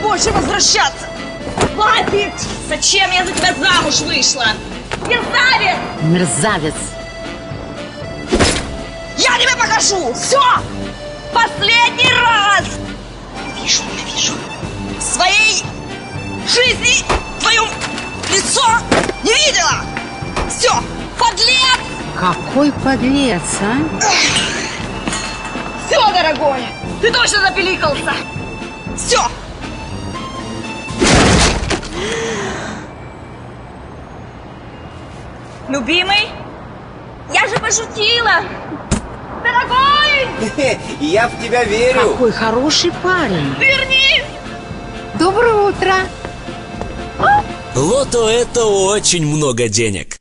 хочешь возвращаться? Хватит! Зачем я за тебя замуж вышла? Мерзавец! Мерзавец! Я тебе покажу! Все! Последний раз! Вижу. В своей жизни твое лицо не видела! Все! Подлец! Какой подлец, а? Все, дорогой! Ты точно запеликался! Все! Любимый, я же пошутила! Дорогой! Я в тебя верю. Какой хороший парень. Вернись! Доброе утро. Лото — это очень много денег.